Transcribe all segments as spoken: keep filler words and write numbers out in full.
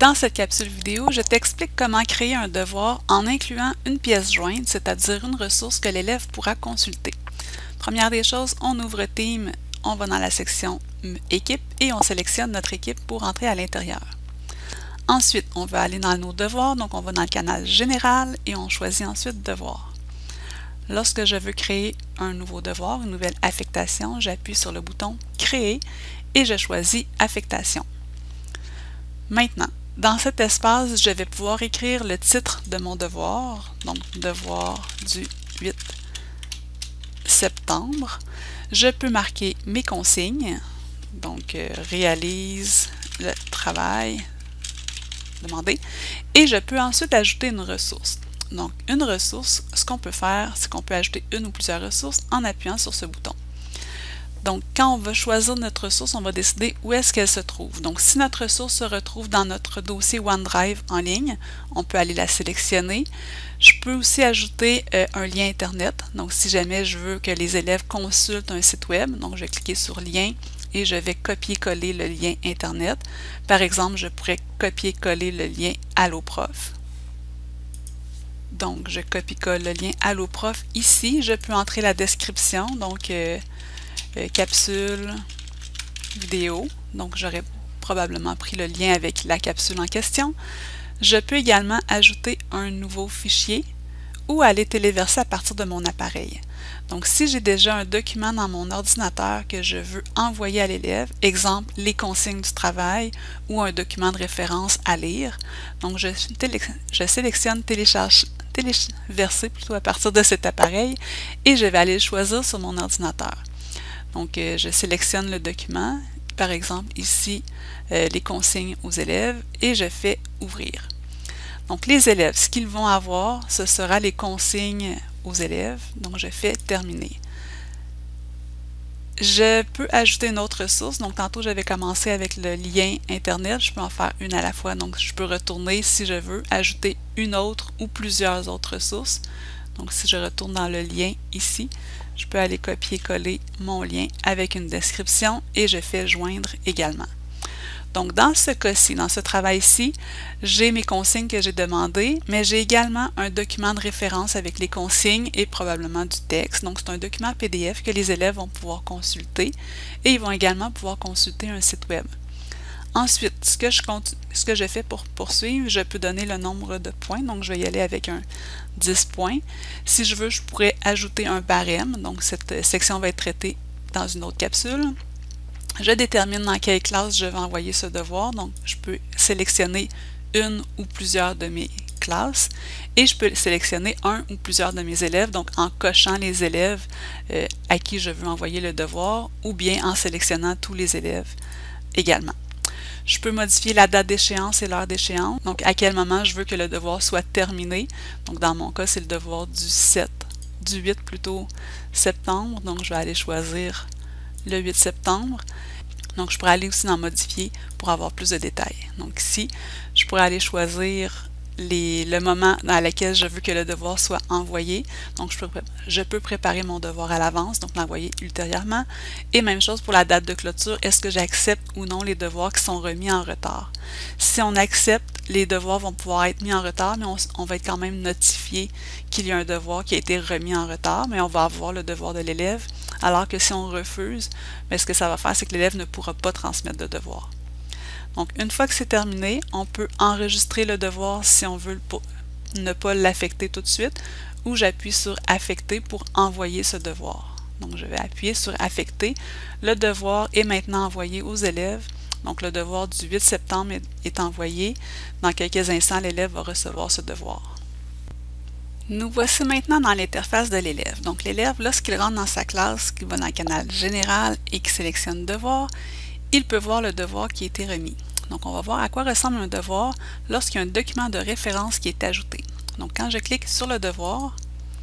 Dans cette capsule vidéo, je t'explique comment créer un devoir en incluant une pièce jointe, c'est-à-dire une ressource que l'élève pourra consulter. Première des choses, on ouvre Team, on va dans la section Équipe et on sélectionne notre équipe pour entrer à l'intérieur. Ensuite, on va aller dans nos devoirs, donc on va dans le canal Général et on choisit ensuite Devoir. Lorsque je veux créer un nouveau devoir, une nouvelle affectation, j'appuie sur le bouton Créer et je choisis Affectation. Maintenant, dans cet espace, je vais pouvoir écrire le titre de mon devoir, donc devoir du huit septembre. Je peux marquer mes consignes, donc euh, réalise le travail demandé, et je peux ensuite ajouter une ressource. Donc, une ressource, ce qu'on peut faire, c'est qu'on peut ajouter une ou plusieurs ressources en appuyant sur ce bouton. Donc, quand on va choisir notre ressource, on va décider où est-ce qu'elle se trouve. Donc, si notre ressource se retrouve dans notre dossier OneDrive en ligne, on peut aller la sélectionner. Je peux aussi ajouter euh, un lien Internet. Donc, si jamais je veux que les élèves consultent un site web, donc je vais cliquer sur Lien et je vais copier-coller le lien Internet. Par exemple, je pourrais copier-coller le lien Alloprof. Donc, je copie-colle le lien Alloprof ici. Je peux entrer la description, donc euh, euh, capsule, vidéo. Donc, j'aurais probablement pris le lien avec la capsule en question. Je peux également ajouter un nouveau fichier ou aller téléverser à partir de mon appareil. Donc, si j'ai déjà un document dans mon ordinateur que je veux envoyer à l'élève, exemple, les consignes du travail ou un document de référence à lire, donc je, je sélectionne télécharge, téléverser plutôt à partir de cet appareil et je vais aller le choisir sur mon ordinateur. Donc, euh, je sélectionne le document, par exemple ici, euh, les consignes aux élèves et je fais ouvrir. Donc, les élèves, ce qu'ils vont avoir, ce sera les consignes aux élèves. Donc, je fais terminer. Je peux ajouter une autre ressource. Donc, tantôt, j'avais commencé avec le lien Internet. Je peux en faire une à la fois. Donc, je peux retourner, si je veux, ajouter une autre ou plusieurs autres ressources. Donc, si je retourne dans le lien ici, je peux aller copier-coller mon lien avec une description et je fais joindre également. Donc, dans ce cas-ci, dans ce travail-ci, j'ai mes consignes que j'ai demandées, mais j'ai également un document de référence avec les consignes et probablement du texte. Donc, c'est un document P D F que les élèves vont pouvoir consulter et ils vont également pouvoir consulter un site web. Ensuite, ce que je, ce que je fais pour poursuivre, je peux donner le nombre de points. Donc, je vais y aller avec un dix points. Si je veux, je pourrais ajouter un barème. Donc, cette section va être traitée dans une autre capsule. Je détermine dans quelle classe je vais envoyer ce devoir. Donc, je peux sélectionner une ou plusieurs de mes classes et je peux sélectionner un ou plusieurs de mes élèves, donc en cochant les élèves euh, à qui je veux envoyer le devoir ou bien en sélectionnant tous les élèves également. Je peux modifier la date d'échéance et l'heure d'échéance, donc à quel moment je veux que le devoir soit terminé. Donc, dans mon cas, c'est le devoir du sept, du huit plutôt septembre, donc je vais aller choisir le huit septembre. Donc, je pourrais aller aussi dans Modifier pour avoir plus de détails. Donc, ici, je pourrais aller choisir les, le moment dans lequel je veux que le devoir soit envoyé. Donc, je peux, je peux préparer mon devoir à l'avance, donc l'envoyer ultérieurement. Et même chose pour la date de clôture, est-ce que j'accepte ou non les devoirs qui sont remis en retard? Si on accepte, les devoirs vont pouvoir être mis en retard, mais on, on va être quand même notifié qu'il y a un devoir qui a été remis en retard, mais on va avoir le devoir de l'élève. Alors que si on refuse, bien, ce que ça va faire, c'est que l'élève ne pourra pas transmettre de devoir. Donc, une fois que c'est terminé, on peut enregistrer le devoir si on veut ne pas l'affecter tout de suite, ou j'appuie sur Affecter pour envoyer ce devoir. Donc, je vais appuyer sur Affecter. Le devoir est maintenant envoyé aux élèves. Donc, le devoir du huit septembre est, est envoyé. Dans quelques instants, l'élève va recevoir ce devoir. Nous voici maintenant dans l'interface de l'élève. Donc, l'élève, lorsqu'il rentre dans sa classe, qui va dans le canal Général et qui sélectionne Devoir, il peut voir le devoir qui a été remis. Donc, on va voir à quoi ressemble un devoir lorsqu'il y a un document de référence qui est ajouté. Donc, quand je clique sur le devoir,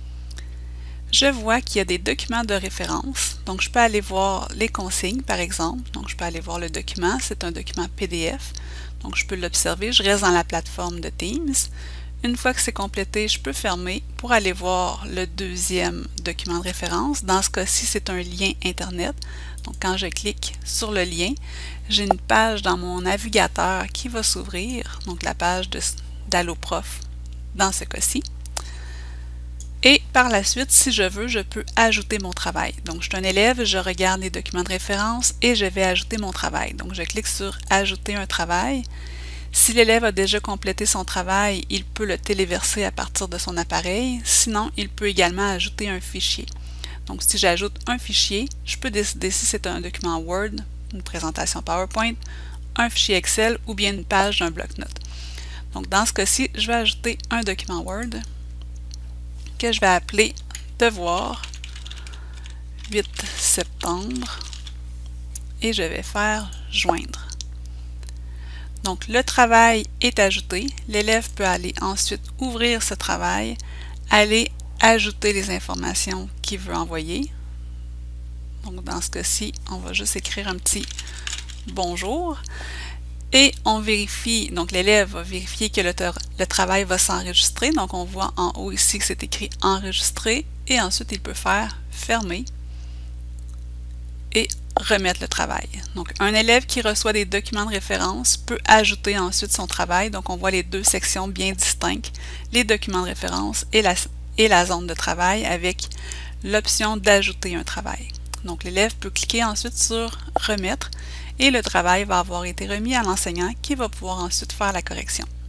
je vois qu'il y a des documents de référence. Donc, je peux aller voir les consignes, par exemple. Donc, je peux aller voir le document. C'est un document P D F. Donc, je peux l'observer. Je reste dans la plateforme de Teams. Une fois que c'est complété, je peux fermer pour aller voir le deuxième document de référence. Dans ce cas-ci, c'est un lien Internet. Donc, quand je clique sur le lien, j'ai une page dans mon navigateur qui va s'ouvrir, donc la page d'Alloprof dans ce cas-ci. Et par la suite, si je veux, je peux ajouter mon travail. Donc, je suis un élève, je regarde les documents de référence et je vais ajouter mon travail. Donc, je clique sur « Ajouter un travail ». Si l'élève a déjà complété son travail, il peut le téléverser à partir de son appareil. Sinon, il peut également ajouter un fichier. Donc, si j'ajoute un fichier, je peux décider si c'est un document Word, une présentation PowerPoint, un fichier Excel ou bien une page d'un bloc-notes. Donc, dans ce cas-ci, je vais ajouter un document Word que je vais appeler Devoir huit septembre et je vais faire Joindre. Donc, le travail est ajouté. L'élève peut aller ensuite ouvrir ce travail, aller ajouter les informations qu'il veut envoyer. Donc, dans ce cas-ci, on va juste écrire un petit « Bonjour ». Et on vérifie, donc l'élève va vérifier que le, le travail va s'enregistrer. Donc, on voit en haut ici que c'est écrit « Enregistrer » et ensuite, il peut faire « Fermer » et remettre le travail. Donc, un élève qui reçoit des documents de référence peut ajouter ensuite son travail. Donc, on voit les deux sections bien distinctes, les documents de référence et la, et la zone de travail avec l'option d'ajouter un travail. Donc, l'élève peut cliquer ensuite sur « Remettre » et le travail va avoir été remis à l'enseignant qui va pouvoir ensuite faire la correction.